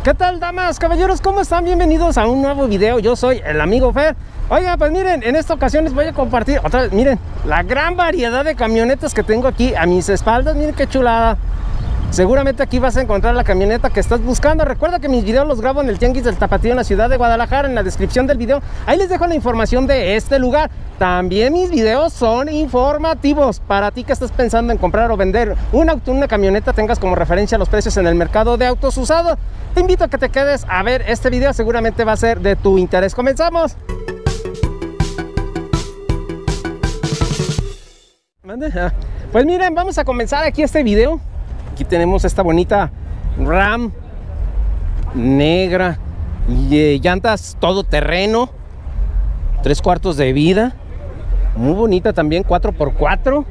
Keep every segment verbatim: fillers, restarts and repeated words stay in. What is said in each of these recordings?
¿Qué tal, damas, caballeros? ¿Cómo están? Bienvenidos a un nuevo video. Yo soy el amigo Fer. Oiga, pues miren, en esta ocasión les voy a compartir otra vez, miren, la gran variedad de camionetas que tengo aquí a mis espaldas. Miren qué chulada. Seguramente aquí vas a encontrar la camioneta que estás buscando. Recuerda que mis videos los grabo en el Tianguis del Tapatío en la ciudad de Guadalajara. En la descripción del video, ahí les dejo la información de este lugar. También mis videos son informativos para ti que estás pensando en comprar o vender un auto, una camioneta, tengas como referencia los precios en el mercado de autos usados. Te invito a que te quedes a ver este video, seguramente va a ser de tu interés. ¡Comenzamos! Pues miren, vamos a comenzar aquí este video. Aquí tenemos esta bonita Ram negra y eh, llantas todoterreno, tres cuartos de vida, muy bonita también, cuatro por cuatro.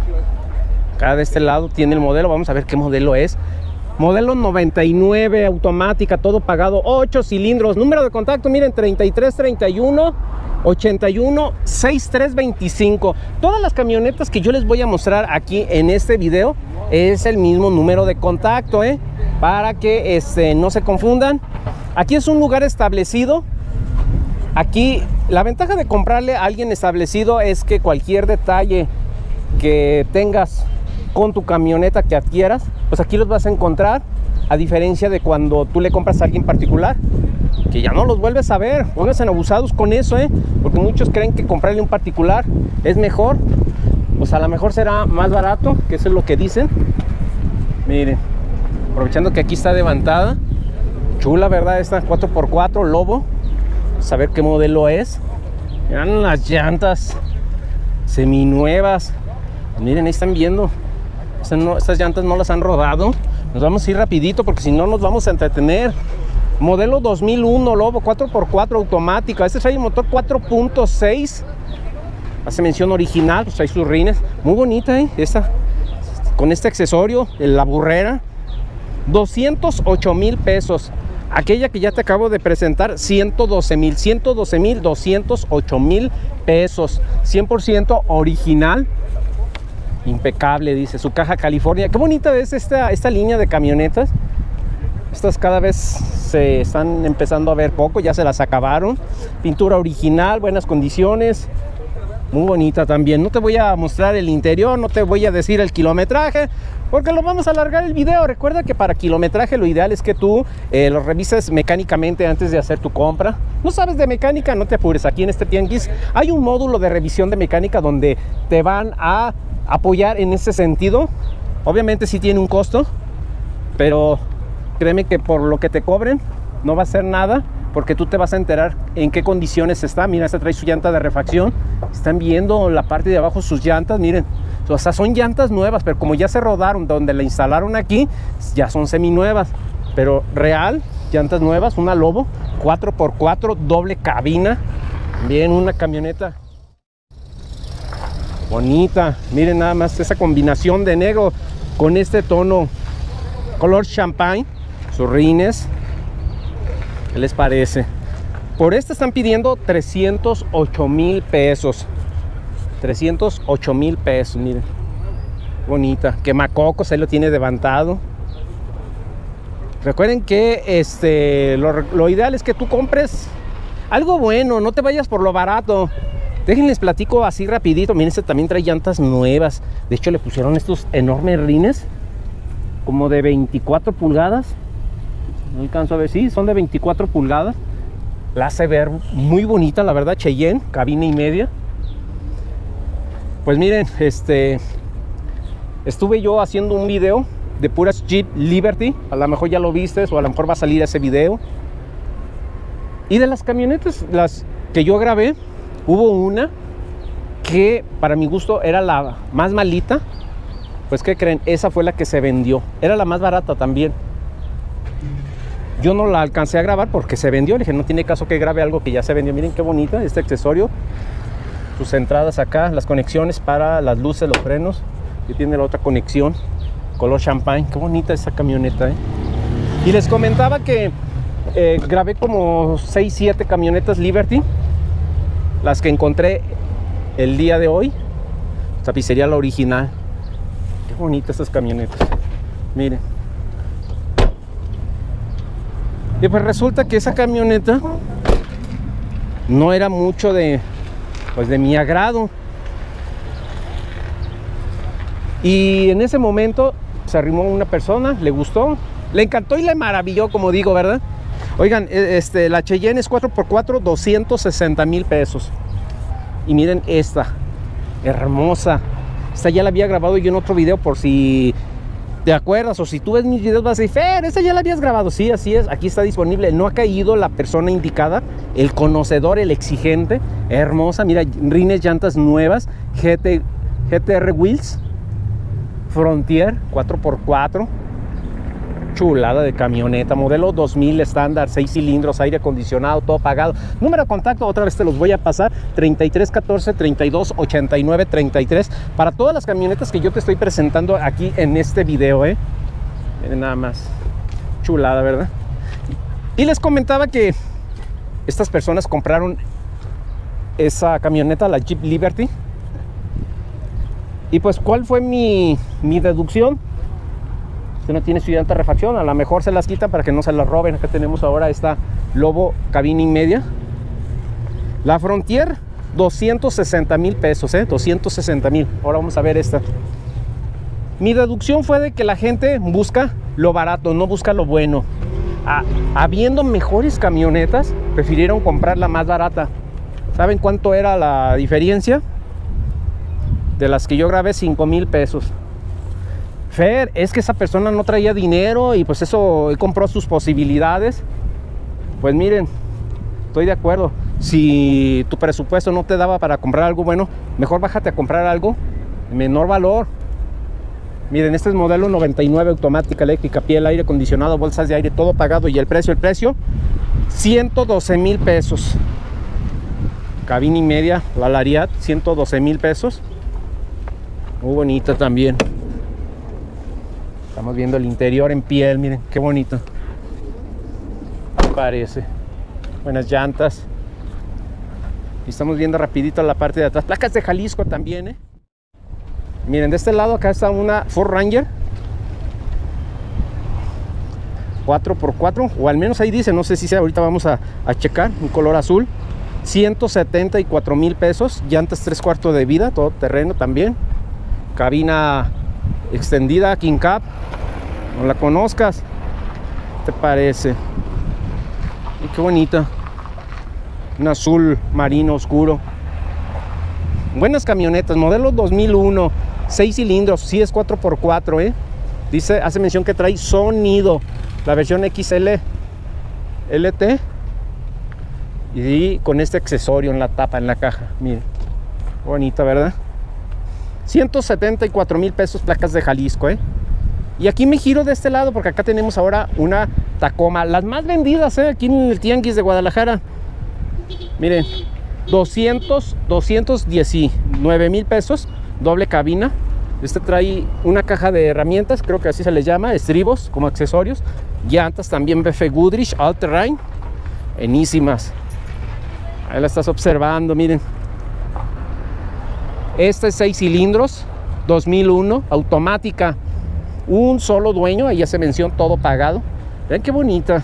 Acá de este lado tiene el modelo, vamos a ver qué modelo es. Modelo noventa y nueve, automática, todo pagado, ocho cilindros. Número de contacto, miren, treinta y tres treinta y uno ochenta y uno sesenta y tres veinticinco. Todas las camionetas que yo les voy a mostrar aquí en este video es el mismo número de contacto, ¿eh? Para que este, no se confundan. Aquí es un lugar establecido. Aquí la ventaja de comprarle a alguien establecido es que cualquier detalle que tengas con tu camioneta que adquieras, pues aquí los vas a encontrar, a diferencia de cuando tú le compras a alguien particular, que ya no los vuelves a ver. Pónganse abusados con eso, ¿eh? Porque muchos creen que comprarle un particular es mejor. Pues a lo mejor será más barato, que eso es lo que dicen. Miren, aprovechando que aquí está levantada, chula, ¿verdad? Esta cuatro por cuatro Lobo. Vamos a ver qué modelo es. Miren las llantas seminuevas. Miren, ahí están viendo. Estas, no, estas llantas no las han rodado. Nos vamos a ir rapidito porque si no nos vamos a entretener. Modelo dos mil uno Lobo, cuatro por cuatro automática. Este trae el motor cuatro punto seis. Hace mención original, pues trae sus rines. Muy bonita, ¿eh? Esta, con este accesorio, la burrera. doscientos ocho mil pesos. Aquella que ya te acabo de presentar, ciento doce mil. ciento doce mil, doscientos ocho mil pesos. cien por ciento original. Impecable, dice. Su caja California. Qué bonita es esta, esta línea de camionetas. Estas cada vez se están empezando a ver poco, ya se las acabaron. Pintura original, buenas condiciones. Muy bonita también. No te voy a mostrar el interior, no te voy a decir el kilometraje, porque lo vamos a alargar el video. Recuerda que para kilometraje lo ideal es que tú eh, lo revises mecánicamente antes de hacer tu compra. No sabes de mecánica, no te apures. Aquí en este tianguis hay un módulo de revisión de mecánica donde te van a apoyar en ese sentido. Obviamente sí tiene un costo, pero créeme que por lo que te cobren no va a ser nada, porque tú te vas a enterar en qué condiciones está. Mira, esta trae su llanta de refacción. Están viendo la parte de abajo sus llantas, miren. O sea, son llantas nuevas, pero como ya se rodaron donde la instalaron aquí, ya son seminuevas. Pero real, llantas nuevas, una Lobo, cuatro por cuatro, doble cabina. Bien, una camioneta bonita. Miren nada más esa combinación de negro con este tono color champagne. Sus rines, ¿qué les parece? Por esta están pidiendo trescientos ocho mil pesos. trescientos ocho mil pesos, miren. Bonita. Quemacocos, ahí lo tiene levantado. Recuerden que este, lo, lo ideal es que tú compres algo bueno, no te vayas por lo barato. Déjenles platico así rapidito. Miren, este también trae llantas nuevas. De hecho, le pusieron estos enormes rines, como de veinticuatro pulgadas. No alcanzo a ver, sí, son de veinticuatro pulgadas. La hace ver muy bonita, la verdad. Cheyenne, cabina y media. Pues miren, este estuve yo haciendo un video de puras Jeep Liberty. A lo mejor ya lo viste, o a lo mejor va a salir ese video. Y de las camionetas, las que yo grabé, hubo una que para mi gusto era la más malita. Pues ¿qué creen? Esa fue la que se vendió. Era la más barata también. Yo no la alcancé a grabar porque se vendió. Le dije, no tiene caso que grabe algo que ya se vendió. Miren qué bonita este accesorio. Sus entradas acá, las conexiones para las luces, los frenos. Y tiene la otra conexión, color champagne. Qué bonita esta camioneta, ¿eh? Y les comentaba que eh, grabé como seis, siete camionetas Liberty. Las que encontré el día de hoy. Tapicería la original. Qué bonitas estas camionetas. Miren. Y pues resulta que esa camioneta no era mucho de, pues de mi agrado. Y en ese momento se arrimó una persona, le gustó, le encantó y le maravilló, como digo, ¿verdad? Oigan, este, la Cheyenne es cuatro por cuatro, doscientos sesenta mil pesos. Y miren esta, hermosa. Esta ya la había grabado yo en otro video, por si te acuerdas, o si tú ves mis videos vas a decir, Fer, esta ya la habías grabado. Sí, así es, aquí está disponible. No ha caído la persona indicada, el conocedor, el exigente. Hermosa, mira, rines, llantas nuevas, G T, G T R Wheels Frontier cuatro por cuatro, chulada de camioneta, modelo dos mil estándar, seis cilindros, aire acondicionado, todo pagado. Número de contacto, otra vez te los voy a pasar, treinta y tres catorce, treinta y dos ochenta y nueve treinta y tres, para todas las camionetas que yo te estoy presentando aquí en este video, ¿eh? Miren nada más, chulada, ¿verdad? Y les comentaba que estas personas compraron esa camioneta, la Jeep Liberty. Y pues, ¿cuál fue mi, mi deducción? Si no tiene su llanta de refacción, a lo mejor se las quita para que no se las roben. Acá tenemos ahora esta Lobo cabina y media. La Frontier, doscientos sesenta mil pesos, ¿eh? doscientos sesenta mil. Ahora vamos a ver esta. Mi deducción fue de que la gente busca lo barato, no busca lo bueno. Ah, habiendo mejores camionetas, prefirieron comprar la más barata. ¿Saben cuánto era la diferencia? De las que yo grabé, cinco mil pesos. Fer, es que esa persona no traía dinero y pues eso compró sus posibilidades. Pues miren, estoy de acuerdo. Si tu presupuesto no te daba para comprar algo bueno, mejor bájate a comprar algo de menor valor. Miren, este es modelo noventa y nueve, automática, eléctrica, piel, aire acondicionado, bolsas de aire, todo pagado. Y el precio, el precio, ciento doce mil pesos. Cabina y media, la Lariat, ciento doce mil pesos. Muy bonita también. Estamos viendo el interior en piel, miren, qué bonito. Parece. Buenas llantas. Y estamos viendo rapidito la parte de atrás. Placas de Jalisco también, ¿eh? Miren, de este lado acá está una Ford Ranger cuatro por cuatro, o al menos ahí dice, no sé si sea, ahorita vamos a, a checar. Un color azul, ciento setenta y cuatro mil pesos. Llantas tres cuartos de vida, todo terreno también. Cabina extendida, King Cab. No la conozcas, ¿qué te parece? Y qué bonita. Un azul marino oscuro. Buenas camionetas, modelo dos mil uno, seis cilindros, sí es cuatro por cuatro, ¿eh? Dice, hace mención que trae sonido. La versión X L L T. Y con este accesorio en la tapa, en la caja. Miren, bonita, ¿verdad? ciento setenta y cuatro mil pesos, placas de Jalisco, ¿eh? Y aquí me giro de este lado porque acá tenemos ahora una Tacoma, las más vendidas, ¿eh? Aquí en el Tianguis de Guadalajara. Miren, doscientos, doscientos diecinueve mil pesos, doble cabina. Este trae una caja de herramientas, creo que así se les llama, estribos como accesorios. Llantas también B F Goodrich All Terrain, buenísimas. Ahí la estás observando, miren. Esta es seis cilindros, dos mil uno, automática, un solo dueño, ahí ya se mencionó, todo pagado. Vean qué bonita.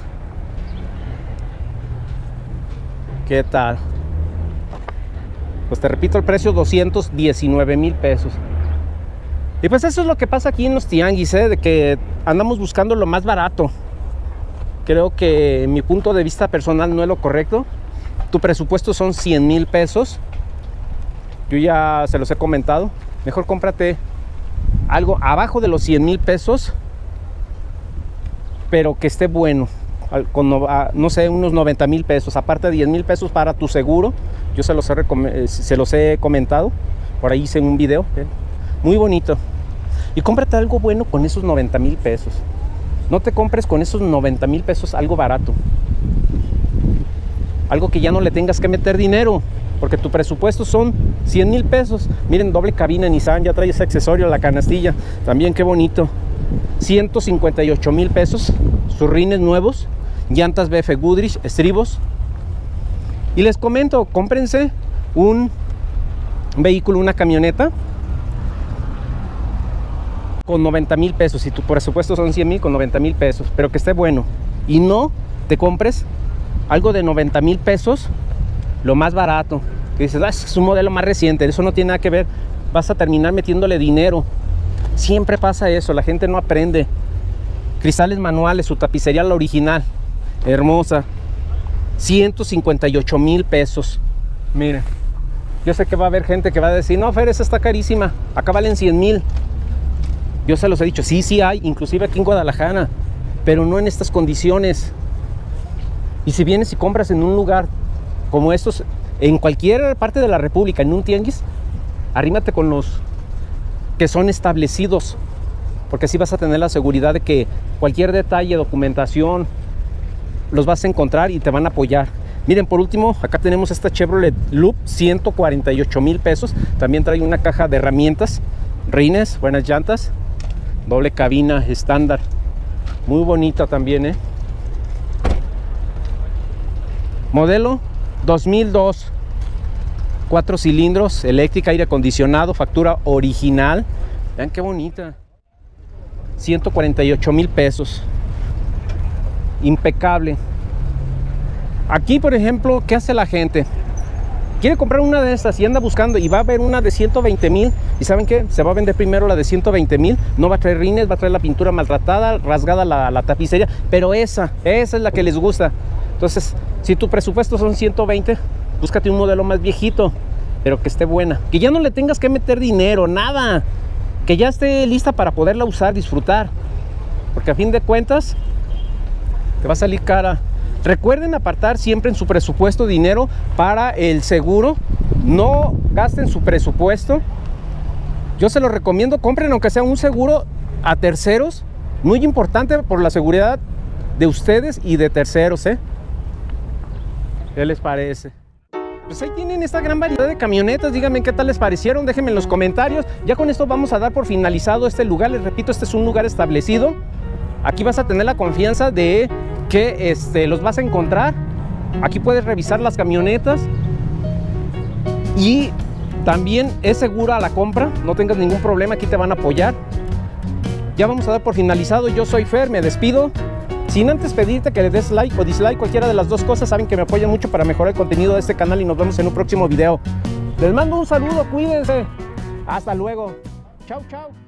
¿Qué tal? Pues te repito el precio, doscientos diecinueve mil pesos. Y pues eso es lo que pasa aquí en los tianguis, ¿eh? De que andamos buscando lo más barato. Creo que en mi punto de vista personal no es lo correcto. Tu presupuesto son cien mil pesos. Yo ya se los he comentado. Mejor cómprate algo abajo de los cien mil pesos, pero que esté bueno. Con, no sé, unos noventa mil pesos. Aparte de diez mil pesos para tu seguro. Yo se los, he, se los he comentado. Por ahí hice un video. ¿eh? Muy bonito. Y cómprate algo bueno con esos noventa mil pesos. No te compres con esos noventa mil pesos algo barato. Algo que ya no le tengas que meter dinero. Porque tu presupuesto son cien mil pesos. Miren, doble cabina Nissan, ya trae ese accesorio, la canastilla. También qué bonito. ciento cincuenta y ocho mil pesos. Sus rines nuevos. Llantas B F Goodrich, estribos. Y les comento, cómprense un vehículo, una camioneta con noventa mil pesos. Si tu presupuesto son cien mil, con noventa mil pesos. Pero que esté bueno. Y no te compres algo de noventa mil pesos, lo más barato, que dices, ah, es un modelo más reciente, eso no tiene nada que ver, vas a terminar metiéndole dinero. Siempre pasa eso, la gente no aprende. Cristales manuales, su tapicería la original, hermosa, ciento cincuenta y ocho mil pesos. Miren, yo sé que va a haber gente que va a decir, no, Fer, esa está carísima, acá valen cien mil. Yo se los he dicho, sí, sí hay, inclusive aquí en Guadalajara, pero no en estas condiciones. Y si vienes y compras en un lugar como estos, en cualquier parte de la República, en un tianguis, arrímate con los que son establecidos, porque así vas a tener la seguridad de que cualquier detalle, documentación, los vas a encontrar y te van a apoyar. Miren, por último, acá tenemos esta Chevrolet Loop, ciento cuarenta y ocho mil pesos. También trae una caja de herramientas, rines, buenas llantas, doble cabina estándar, muy bonita también, ¿eh? Modelo dos mil dos, cuatro cilindros, eléctrica, aire acondicionado, factura original. Vean qué bonita, ciento cuarenta y ocho mil pesos, impecable. Aquí, por ejemplo, ¿qué hace la gente? Quiere comprar una de estas y anda buscando y va a ver una de ciento veinte mil. ¿Y saben qué? Se va a vender primero la de ciento veinte mil. No va a traer rines, va a traer la pintura maltratada, rasgada la, la tapicería. Pero esa, esa es la que les gusta. Entonces, si tu presupuesto son ciento veinte, búscate un modelo más viejito, pero que esté buena. Que ya no le tengas que meter dinero, nada. Que ya esté lista para poderla usar, disfrutar. Porque a fin de cuentas, te va a salir cara. Recuerden apartar siempre en su presupuesto dinero para el seguro. No gasten su presupuesto. Yo se lo recomiendo, compren aunque sea un seguro a terceros. Muy importante por la seguridad de ustedes y de terceros, ¿eh? ¿Qué les parece? Pues ahí tienen esta gran variedad de camionetas. Díganme qué tal les parecieron, déjenme en los comentarios. Ya con esto vamos a dar por finalizado este lugar. Les repito, este es un lugar establecido. Aquí vas a tener la confianza de que este, los vas a encontrar. Aquí puedes revisar las camionetas y también es segura la compra, no tengas ningún problema, aquí te van a apoyar. Ya vamos a dar por finalizado. Yo soy Fer, me despido sin antes pedirte que le des like o dislike, cualquiera de las dos cosas. Saben que me apoyan mucho para mejorar el contenido de este canal y nos vemos en un próximo video. Les mando un saludo, cuídense, hasta luego, chau chau.